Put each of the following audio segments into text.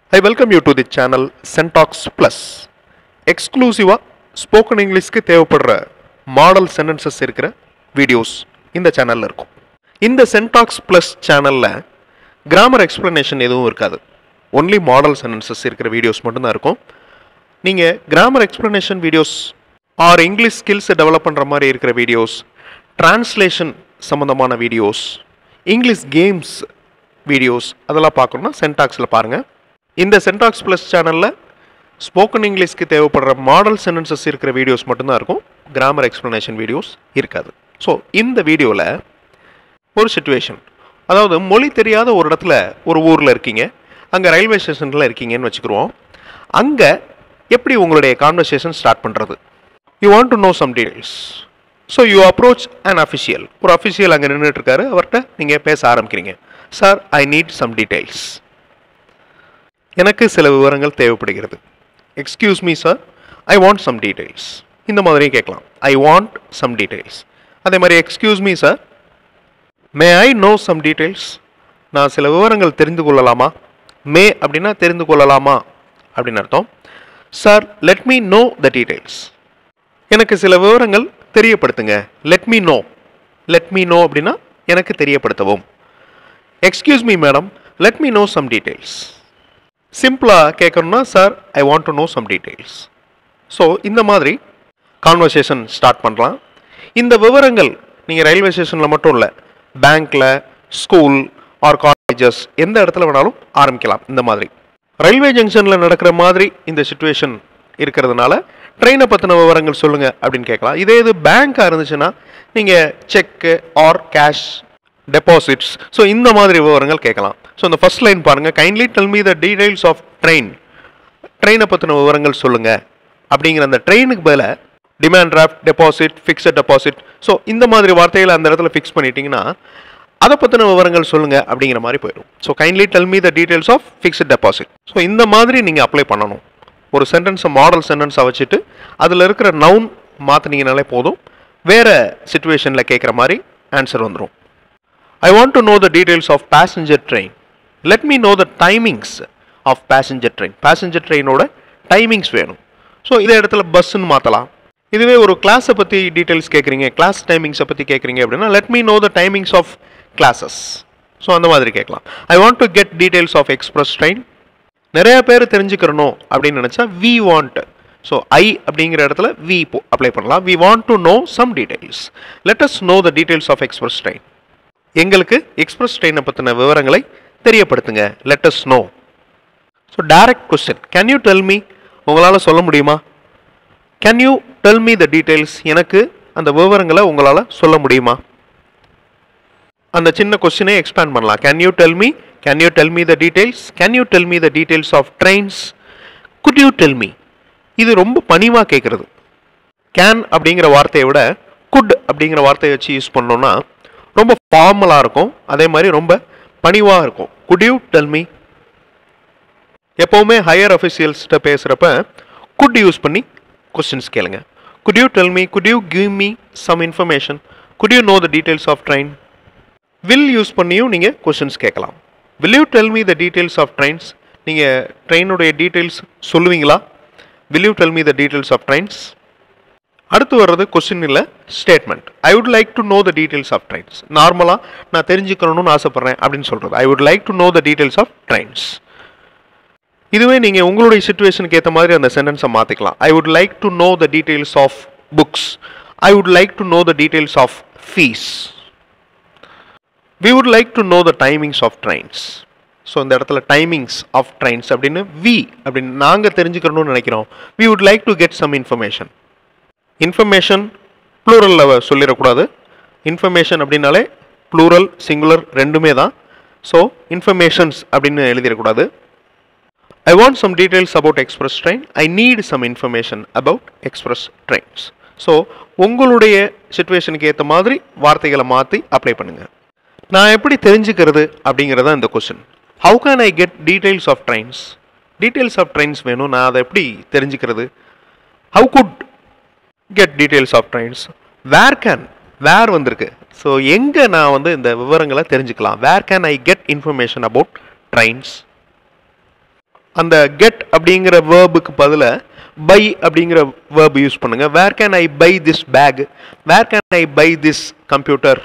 I welcome you to the channel Sentox Plus. Exclusive spoken English க்கு தேவைப்படுற model sentences இருக்கிற videos இந்த சேனல்ல இருக்கும். இந்த Sentox Plus சேனல்ல கிராமர் எக்ஸ்பிளனேஷன் எதுவும் இருக்காது. ஒன்லி மாடல் சென்டென்சஸ் இருக்கிற வீடியோஸ் மட்டும் தான் இருக்கும். நீங்க grammar explanation videos or English skills develop பண்ற மாதிரி இருக்கிற வீடியோஸ், டிரான்ஸ்லேஷன் சம்பந்தமான வீடியோஸ், இங்கிலீஷ் கேம்ஸ் வீடியோஸ் அதெல்லாம் பார்க்கணும்னா Sentoxல பாருங்க. இந்த Sentox Plus சேனலில் ஸ்போக்கன் இங்கிலீஷ்க்கு தேவைப்படுற மாடல் சென்டென்சஸ் இருக்கிற வீடியோஸ் மட்டும்தான் இருக்கும். கிராமர் எக்ஸ்பிளனேஷன் வீடியோஸ் இருக்காது. ஸோ இந்த வீடியோவில் ஒரு சிச்சுவேஷன், அதாவது மொழி தெரியாத ஒரு இடத்துல ஒரு ஊரில் இருக்கீங்க, அங்கே ரயில்வே ஸ்டேஷனில் இருக்கீங்கன்னு வச்சுக்கிடுவோம். அங்கே எப்படி உங்களுடைய கான்வர்சேஷன் ஸ்டார்ட் பண்ணுறது? You want to know some details. So you approach an official. ஒரு அஃபிஷியல் அங்கே நின்றுட்டு இருக்காரு, அவர்கிட்ட நீங்கள் பேச ஆரம்பிக்கிறீங்க. Sir, I need some details. எனக்கு சில விவரங்கள் தேவைப்படுகிறது. Excuse me sir, I want some details. இந்த மாதிரியும் கேட்கலாம். I want some details. அதே மாதிரி excuse me sir, may I know some details. நான் சில விவரங்கள் தெரிந்து கொள்ளலாமா? மே அப்படின்னா தெரிந்து கொள்ளலாமா அப்படின்னு அர்த்தம். Sir, let me know the details. எனக்கு சில விவரங்கள் தெரியப்படுத்துங்க. Let me know. Let me know அப்படின்னா எனக்கு தெரியப்படுத்தவும். Excuse me madam, let me know some details. சிம்பிளாக கேட்கணும்னா sir, I want to know some details. So இந்த மாதிரி கான்வர்சேஷன் ஸ்டார்ட் பண்ணலாம். இந்த விவரங்கள் நீங்கள் ரயில்வே ஸ்டேஷனில் மட்டும் இல்லை, பேங்க்கில், ஸ்கூல் ஆர் காலேஜஸ் எந்த இடத்துல வேணாலும் ஆரம்பிக்கலாம். இந்த மாதிரி ரயில்வே ஜங்ஷனில் நடக்கிற மாதிரி இந்த சிச்சுவேஷன் இருக்கிறதுனால ட்ரெயினை பற்றின விவரங்கள் சொல்லுங்கள் அப்படின்னு கேட்கலாம். இதே இது பேங்க்காக இருந்துச்சுன்னா நீங்கள் cheque or cash deposits, so இந்த மாதிரி விவரங்கள் கேட்கலாம். ஸோ இந்த ஃபர்ஸ்ட் லைன் பாருங்கள். Kindly tell me the details of train. ட்ரெயினை பற்றின விவரங்கள் சொல்லுங்கள் அப்படிங்கிற அந்த ட்ரெயினுக்கு பதிலாக demand draft, deposit, fixed deposit, so இந்த மாதிரி வார்த்தைகளை அந்த இடத்துல ஃபிக்ஸ் பண்ணிட்டீங்கன்னா அதை பற்றின விவரங்கள் சொல்லுங்கள் அப்படிங்கிற மாதிரி போயிடும். So kindly tell me the details of fixed deposit. So இந்த மாதிரி நீங்கள் அப்ளை பண்ணணும். ஒரு சென்டென்ஸை மாடல் சென்டென்ஸை வச்சுட்டு அதில் இருக்கிற நவுன் மாற்றினீங்கனாலே போதும். வேறு சிச்சுவேஷனில் கேட்குற மாதிரி ஆன்சர் வந்துடும். I want to know the details of passenger train. Let me know the timings of passenger train. Passenger train ஓட டைமிங்ஸ் வேணும். ஸோ இதே இடத்துல பஸ்ஸுன்னு மாற்றலாம். இதுவே ஒரு கிளாஸை பற்றி டீட்டெயில்ஸ் கேட்குறீங்க, கிளாஸ் டைமிங்ஸை பற்றி கேட்குறீங்க அப்படின்னா let me know the timings of classes. So அந்த மாதிரி கேட்கலாம். I want to get details of express train. நிறைய பேர் தெரிஞ்சுக்கிறணும் அப்படின்னு நினச்சா வி வாண்ட். ஸோ ஐ அப்படிங்கிற இடத்துல வி அப்ளை பண்ணலாம். We want to know some details. Let us know the details of express train. எங்களுக்கு எக்ஸ்பிரஸ் ட்ரெயினை பற்றின விவரங்களை தெரியப்படுத்துங்க. Let us know. So direct question, can you tell me? உங்களால் சொல்ல முடியுமா? Can you tell me the details? எனக்கு அந்த விவரங்களை உங்களால் சொல்ல முடியுமா? அந்த சின்ன கொஸ்டினை எக்ஸ்பேண்ட் பண்ணலாம். Can you tell me? Can you tell me the details? Can you tell me the details of trains? Could you tell me? இது ரொம்ப பணிவாக கேட்குறது. கேன் அப்படிங்கிற வார்த்தையை விட குட் அப்படிங்கிற வார்த்தையை வச்சு யூஸ் பண்ணோன்னா ரொம்ப ஃபார்மலாக இருக்கும், அதே மாதிரி ரொம்ப பணிவாக இருக்கும். Could you tell me? எப்போவுமே ஹையர் அஃபிஷியல்ஸ்கிட்ட பேசுகிறப்ப குட் யூஸ் பண்ணி கொஸ்டின்ஸ் கேளுங்க. Could you tell me? Could you give me some information? Could you know the details of train? Will use பண்ணியும் நீங்கள் கொஸ்டின்ஸ் கேட்கலாம். Will you tell me the details of trains? நீங்கள் ட்ரெயினுடைய details சொல்லுவீங்களா? Will you tell me the details of trains? அடுத்து வர்றது question இல்லை, statement. I would like to know the details of trains. நார்மலாக நான் தெரிஞ்சுக்கணும்னு ஆசைப்பட்றேன் அப்படின்னு சொல்கிறது. I would like to know the details of trains. இதுவே நீங்கள் உங்களுடைய சிச்சுவேஷனுக்கு ஏற்ற மாதிரி அந்த சென்டென்ஸை மாற்றிக்கலாம். I would like to know the details of books. I would like to know the details of fees. We would like to know the timings of trains. So இந்த இடத்துல டைமிங்ஸ் ஆஃப் ட்ரெயின்ஸ் அப்படின்னு we அப்படின்னு நாங்கள் தெரிஞ்சுக்கணும்னு நினைக்கிறோம். We would like to get some information. Information ப்ளூரலில் சொல்லிடக்கூடாது. Information அப்படின்னாலே ப்ளூரல் சிங்குலர் ரெண்டுமே தான். ஸோ இன்ஃபர்மேஷன்ஸ் அப்படின்னு எழுதிடக்கூடாது. I want some details about express train. I need some information about express trains. So உங்களுடைய சிச்சுவேஷனுக்கு ஏற்ற மாதிரி வார்த்தைகளை மாற்றி அப்ளை பண்ணுங்கள். நான் எப்படி தெரிஞ்சுக்கிறது அப்படிங்கிறத இந்த question. How can I get details of trains? Details of trains வேணும், நான் அதை எப்படி தெரிஞ்சுக்கிறது? How could get details of trains? Where can, where வந்திருக்கு. ஸோ எங்கே நான் இந்த விவரங்களை தெரிஞ்சுக்கலாம்? Where can I get information about trains? அந்த கெட் அப்படிங்கிற வேர்புக்கு பதிலா பை அப்படிங்கிற வேர்ப் யூஸ் பண்ணுங்க. Where can I buy this bag, where can I buy this computer,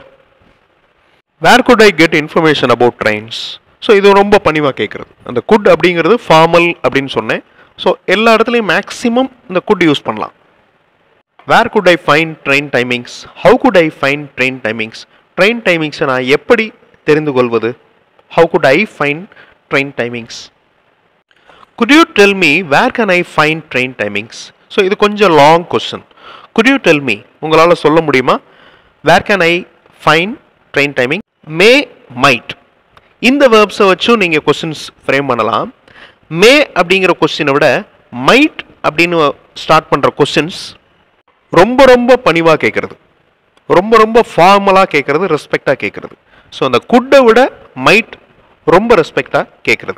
where could I get information about trains. So இது ரொம்ப பணிவாக கேட்குறது. அந்த குட் அப்படிங்கிறது ஃபார்மல் அப்படின்னு சொன்னேன். ஸோ எல்லா இடத்துலையும் மேக்ஸிமம் இந்த குட் யூஸ் பண்ணலாம். Where could I find train timings, how could I find train timings, train டைமிங்ஸை நான் எப்படி தெரிந்து கொள்வது, how could I find train timings. could you tell me where can I find train timings. So இது கொஞ்சம் long question. could you tell me, உங்களால் சொல்ல முடியுமா, where can I find train timing. may, might இந்த வேர்ப்ஸை வச்சும் நீங்கள் questions frame பண்ணலாம். மே அப்படிங்கிற கொஸ்டினை விட மைட் அப்படின்னு ஸ்டார்ட் பண்ணுற கொஸ்டின்ஸ் ரொம்ப ரொம்ப பணிவாக கேட்குறது, ரொம்ப ரொம்ப ஃபார்மலாக கேட்குறது, ரெஸ்பெக்டாக கேட்குறது. ஸோ அந்த குட்டை விட மைட் ரொம்ப ரெஸ்பெக்டாக கேட்குறது.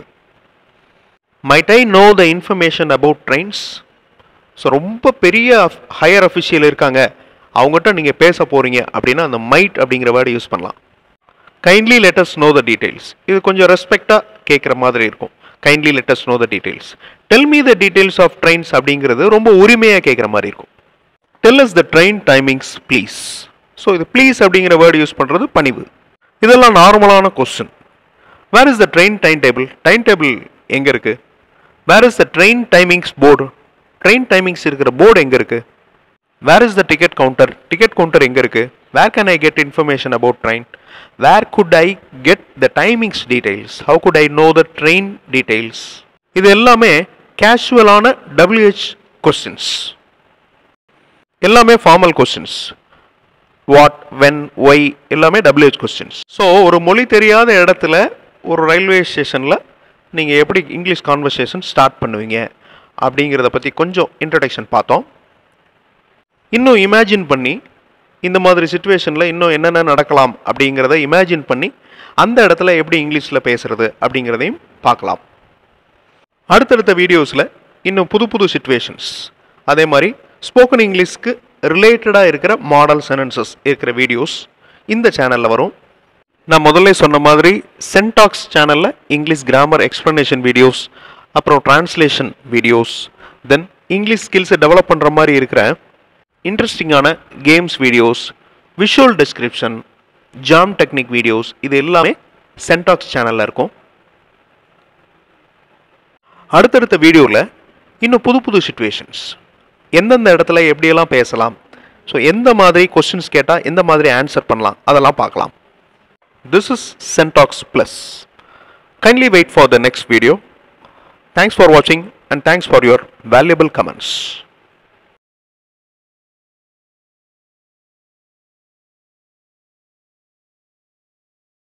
Might I know the information about trains. So ரொம்ப பெரிய ஹையர் அஃபிஷியல் இருக்காங்க, அவங்ககிட்ட நீங்கள் பேச போகிறீங்க அப்படின்னா அந்த மைட் அப்படிங்கிற வேர்டு யூஸ் பண்ணலாம். Kindly let us know the details, இது கொஞ்சம் ரெஸ்பெக்டாக கேட்குற மாதிரி இருக்கும். Kindly let us know the details. Tell me the details of trains அப்படிங்கிறது ரொம்ப உரிமையாக கேட்குற மாதிரி இருக்கும். Tell us the train timings please. So இது ப்ளீஸ் அப்படிங்கிற வேர்டு யூஸ் பண்ணுறது பணிவு. இதெல்லாம் நார்மலான question. Where is the train time table, time table எங்கே இருக்குது. Where is the train timings board, train timings இருக்கிற போர்டு எங்கே இருக்குது. Where is the ticket counter, ticket counter எங்கே இருக்குது. Where can I get information about train, where could I get the timings details, how could I know the train details. இது எல்லாமே கேஷுவலான WH questions, எல்லாமே formal questions. What, when, why எல்லாமே WH questions. So ஒரு மொழி தெரியாத இடத்துல ஒரு ரயில்வே ஸ்டேஷனில் நீங்கள் எப்படி இங்கிலீஷ் கான்வர்சேஷன் ஸ்டார்ட் பண்ணுவீங்க அப்படிங்கிறத பற்றி கொஞ்சம் இன்ட்ரடக்ஷன் பார்த்தோம். இன்னும் இமேஜின் பண்ணி இந்த மாதிரி சிச்சுவேஷனில் இன்னும் என்னென்ன நடக்கலாம் அப்படிங்கிறத இமேஜின் பண்ணி அந்த இடத்துல எப்படி இங்கிலீஷில் பேசுகிறது அப்படிங்கிறதையும் பார்க்கலாம். அடுத்தடுத்த வீடியோஸில் இன்னும் புது புது சிச்சுவேஷன்ஸ், அதே மாதிரி ஸ்போக்கன் இங்கிலீஷ்க்கு ரிலேட்டடாக இருக்கிற மாடல் சென்டென்சஸ் இருக்கிற வீடியோஸ் இந்த சேனலில் வரும். நான் முதல்ல சொன்ன மாதிரி சென்டாக்ஸ் சேனலில் இங்கிலீஷ் கிராமர் எக்ஸ்ப்ளனேஷன் வீடியோஸ், அப்புறம் டிரான்ஸ்லேஷன் வீடியோஸ், தென் இங்கிலீஷ் ஸ்கில்ஸை டெவலப் பண்ணுற மாதிரி இருக்கிற இன்ட்ரெஸ்டிங்கான games videos, visual description, JAM technique videos, இது எல்லாமே சென்டாக்ஸ் சேனலில் இருக்கும். அடுத்தடுத்த வீடியோவில் இன்னும் புது புது சிச்சுவேஷன்ஸ், எந்தெந்த இடத்துல எப்படியெல்லாம் பேசலாம், ஸோ எந்த மாதிரி கொஸ்டின்ஸ் கேட்டால் எந்த மாதிரி ஆன்சர் பண்ணலாம் அதெல்லாம் பார்க்கலாம். This is Sentox Plus. Kindly wait for the next video. Thanks for watching and thanks for your valuable comments.